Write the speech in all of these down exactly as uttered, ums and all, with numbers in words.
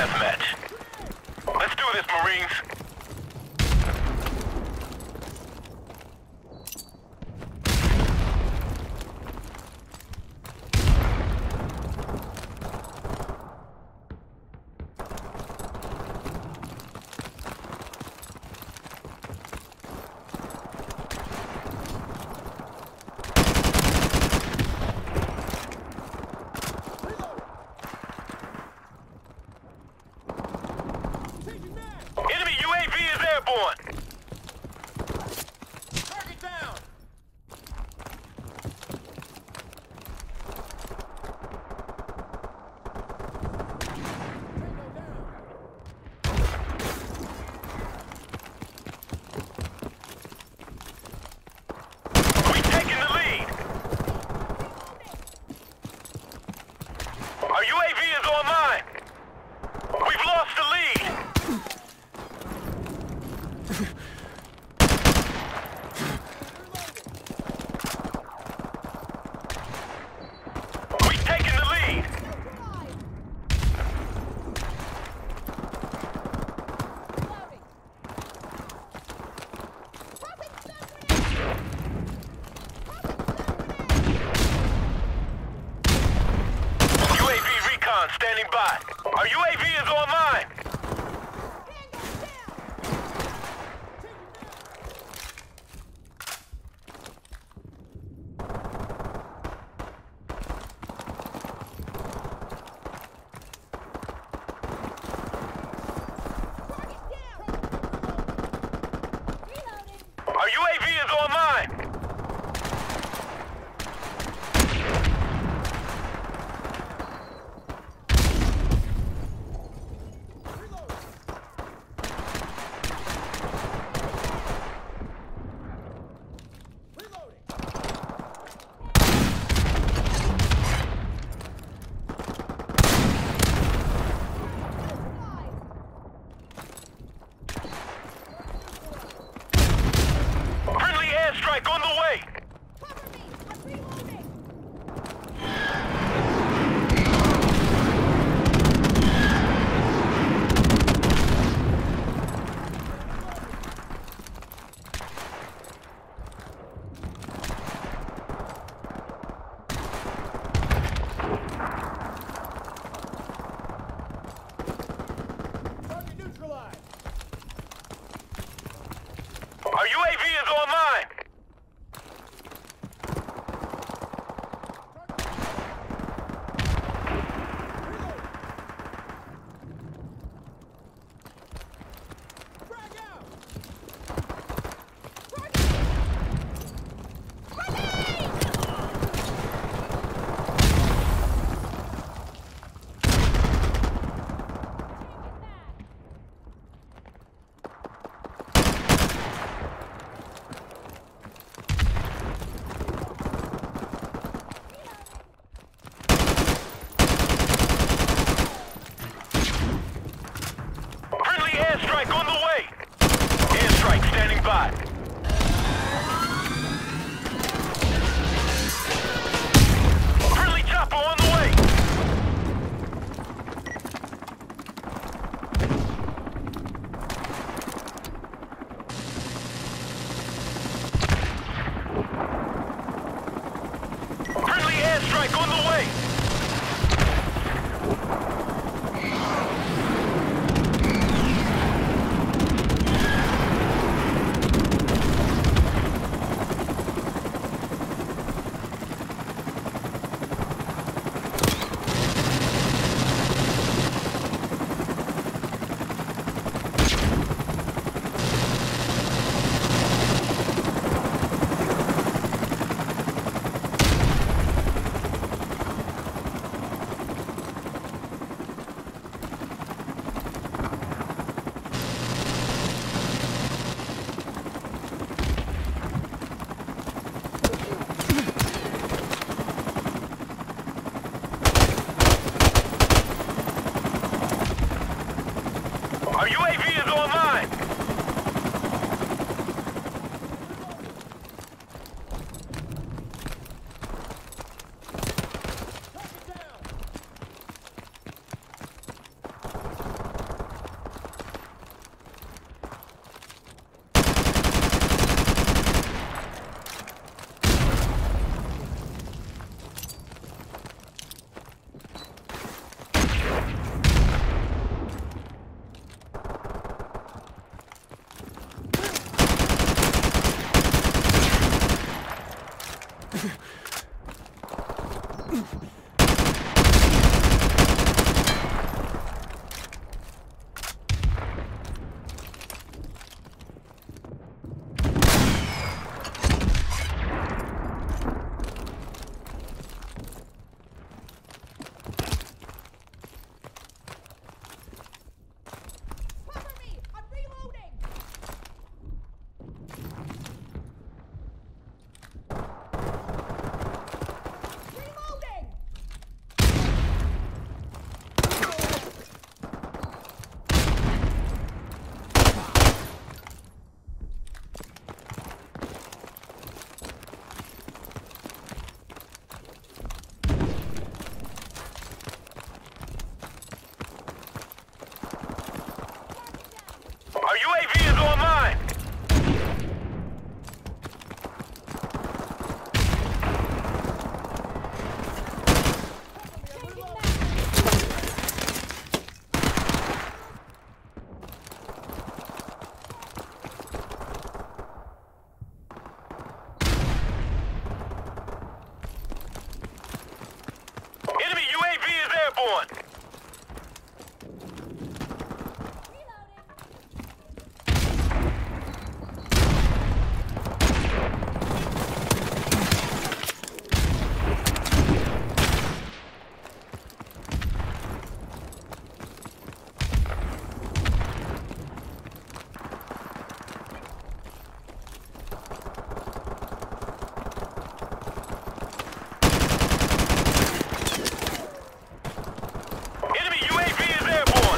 deathmatch. Let's do this, Marines. Enemy U A V is airborne! Target down! We've taken the lead! Our U A V is online! We've lost the lead! We've taken the lead! U A V recon standing by. Our U A V is online! Our U A V is online! Friendly airstrike on the way! Target neutralized! Our U A V is online! Frag out! Friendly airstrike on the way! Airstrike standing by. Friendly chopper on the way! Friendly airstrike on the way! Our U A V is online. Enemy U A V is airborne. Enemy U A V is airborne.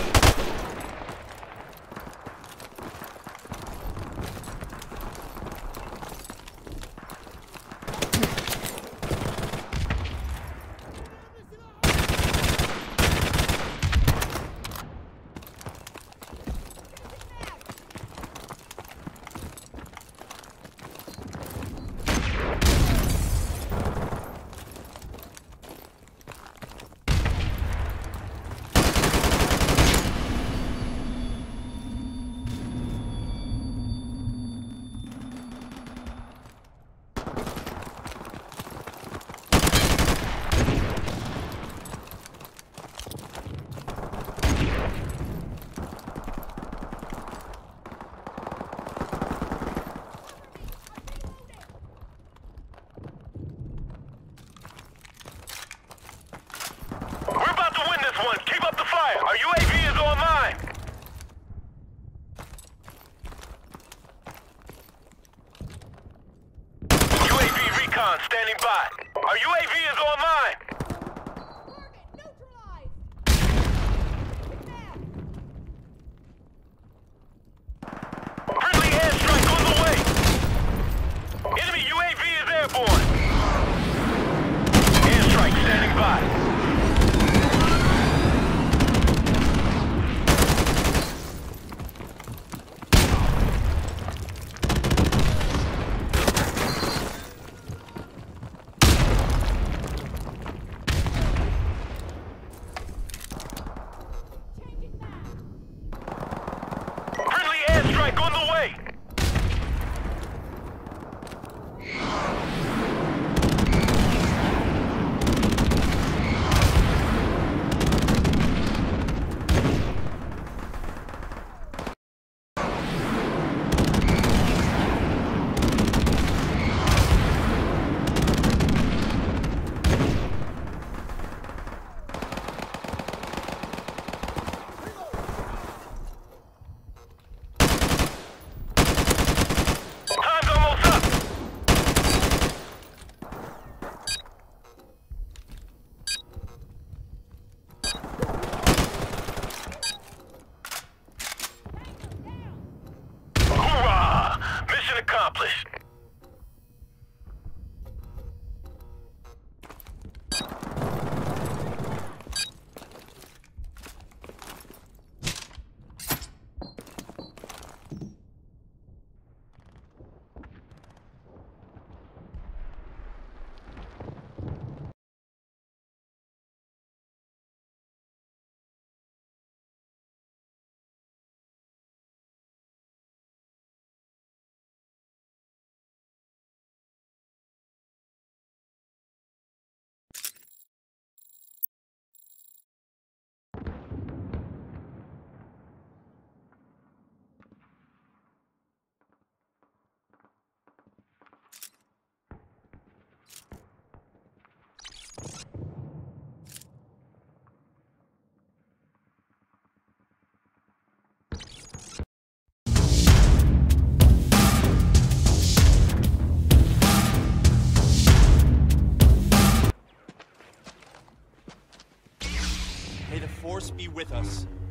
We're about to win this one. Keep up the fire. Our U A V is online. U A V recon standing by. Our U A V is online. Friendly airstrike on the way. Enemy U A V is airborne. Airstrike standing by. Friendly airstrike on the way. Time's almost up. Hoorah! Mission accomplished. May the Force be with us.